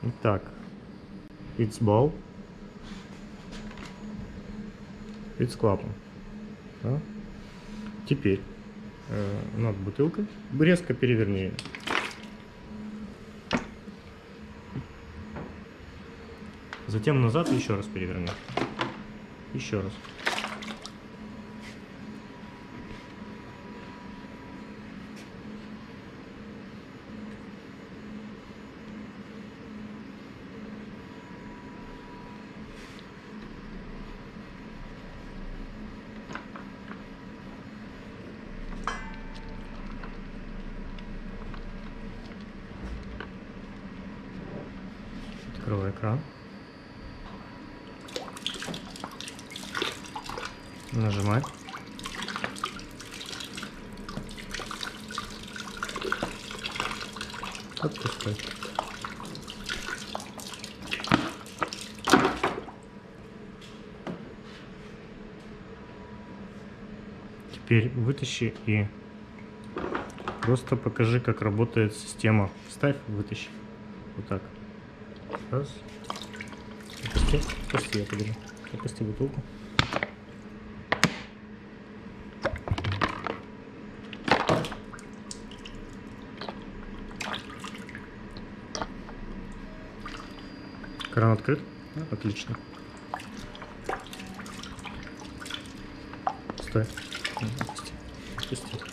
Итак, it's ball, it's клапан. Да? Теперь над бутылкой резко переверни ее. Затем назад и еще раз переверни. Еще раз. Открывай экран. Нажимай. Отпускай. Теперь вытащи и просто покажи, как работает система. Вставь, вытащи. Вот так. Раз. Опусти. Опусти, я подержу. Опусти бутылку. Кран открыт? Да. Отлично. Стой. Опусти. Опусти.